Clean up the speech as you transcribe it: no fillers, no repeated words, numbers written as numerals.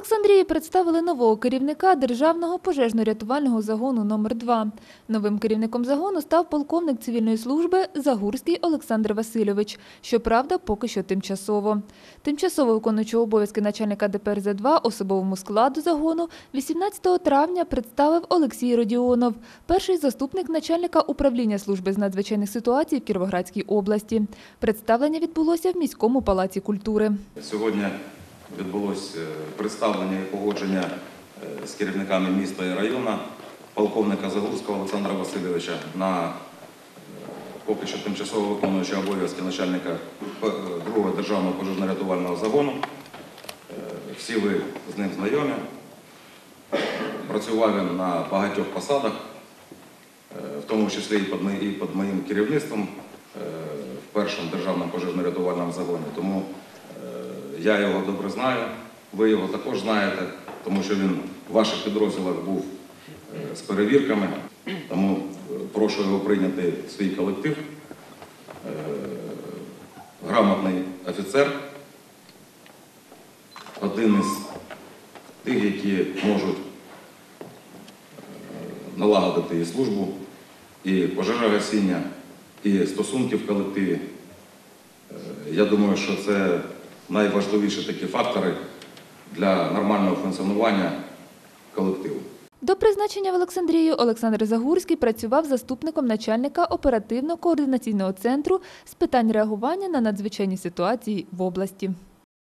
Олександрії представили нового керівника Державного пожежно-рятувального загону номер 2. Новим керівником загону став полковник цивільної служби Загурський Олександр Васильович. Щоправда, поки що тимчасово. Тимчасово виконуючого обов'язки начальника ДПРЗ-2 особовому складу загону 18 травня представив Олексій Родіонов, перший заступник начальника управління служби з надзвичайних ситуацій в Кіровоградській області. Представлення відбулося в міському палаці культури. Сьогодні відбулося представлення і погодження з керівниками міста і району полковника Загурського Олександра Васильовича на поки що тимчасово виконуючого обов'язки начальника 2-го державного пожежно-рятувального загону. Всі ви з ним знайомі. Працював він на багатьох посадах, в тому числі і під моїм керівництвом в першому державному пожежно-рятувальному загоні. Тому я його добре знаю, ви його також знаєте, тому що він в ваших підрозділах був з перевірками, тому прошу його прийняти в свій колектив. Грамотний офіцер, один із тих, які можуть налагодити і службу, і пожежогасіння, і стосунки в колективі. Я думаю, що це найважливіші такі фактори для нормального функціонування колективу. До призначення в Олександрію Олександр Загурський працював заступником начальника оперативно-координаційного центру з питань реагування на надзвичайні ситуації в області.